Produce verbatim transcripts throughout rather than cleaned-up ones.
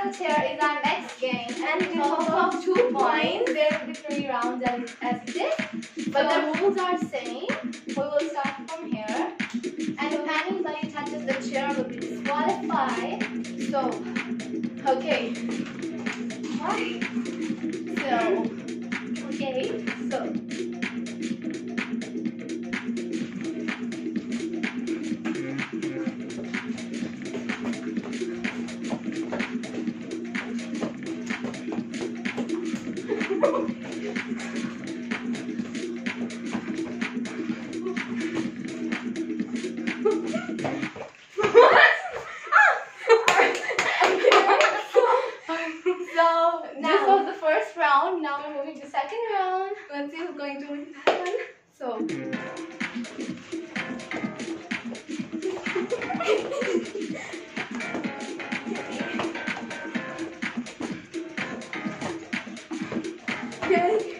Musical chair is our next game, and in total of two points. There will be three rounds as, as it is, but so, the rules are same. We will start from here, and if anybody touches the chair, will be disqualified. So, okay, right? So, okay, so. Now we're moving to second round. Let's see who's going to win that one. So, okay.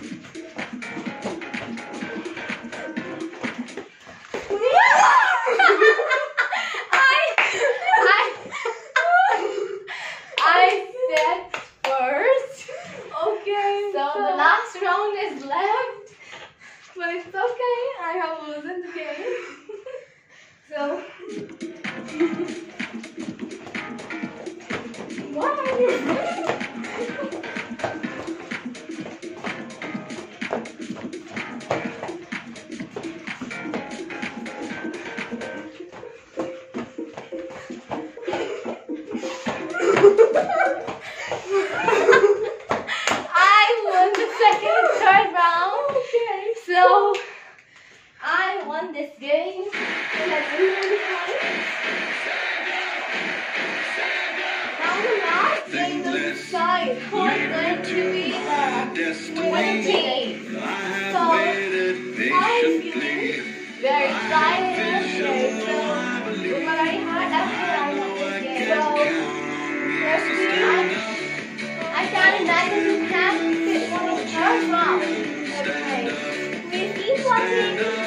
I, I, I said first. Okay, so, so the last round is left, but it's okay. I have losing the game. So, what are you doing? So, I won this game. Now the last game will decide who is going to be the winning team. So, I'm feeling very excited, very thrilled. We already had after I won this game. So, firstly, I, I can't imagine who can fit one of the first round. Okay. Please keep watching.